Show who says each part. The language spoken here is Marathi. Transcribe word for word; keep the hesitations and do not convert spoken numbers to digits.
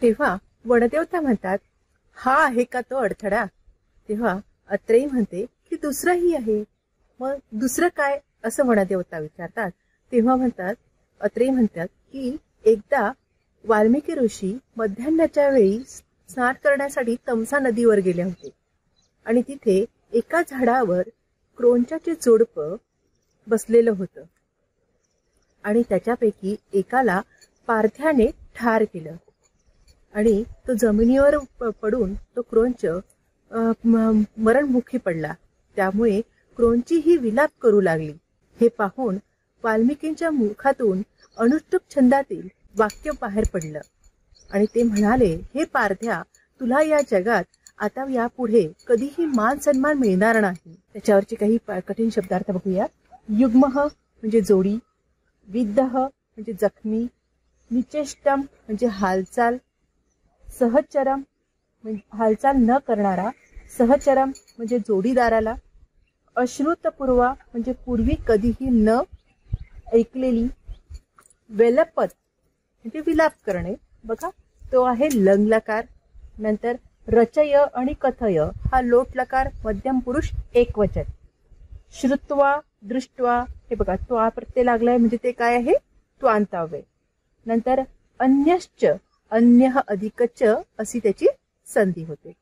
Speaker 1: तेव्हा वनदेवता म्हणतात, हा आहे का तो अडथळा? तेव्हा अत्रेई म्हणते की दुसराही आहे. मग दुसरं काय असं वनदेवता विचारतात. तेव्हा म्हणतात अत्रेई म्हणतात की एकदा वाल्मिकी ऋषी मध्यान्हाच्या वेळी स्नान करण्यासाठी तमसा नदीवर गेले होते आणि तिथे एका झाडावर क्रोंचाचे जोडपं बसलेलं होतं आणि त्याच्यापैकी एकाला पारध्याने ठार केलं आणि तो जमिनीवर पडून तो क्रोंच मरणमुखी पडला. त्यामुळे क्रोंची ही विलाप करू लागली. हे पाहून वाल्मिकींच्या मुखातून अनुष्टुप छंदातील वाक्य बाहेर पडलं आणि ते म्हणाले, हे पारध्या, तुला या जगात आता यापुढे कधीही मान सन्मान मिळणार नाही. त्याच्यावरचे काही कठीण शब्दार्थ बघूया. युग्मः म्हणजे जोडी, विद्धः म्हणजे जखमी, निचेष्टम म्हणजे हालचाल, सहचरम म्हणजे हालचाल न करणारा, सहचरम म्हणजे जोडीदाराला, अश्रुतपूर्वा म्हणजे पूर्वी कधीही न ऐकलेली, वेलपत म्हणजे विलाप करणे. बघा तो आहे लंग लकार. नंतर रचय आणि कथय हा लोट लकार, मध्यम पुरुष एक वचन. श्रुत्वा दृष्ट्वा हे बघा तो आ प्रत्यय लागलाय म्हणजे ते काय आहे, त्वांताव्य. नंतर अन्यश्च, अन्य अधिकच अशी त्याची संधी होते.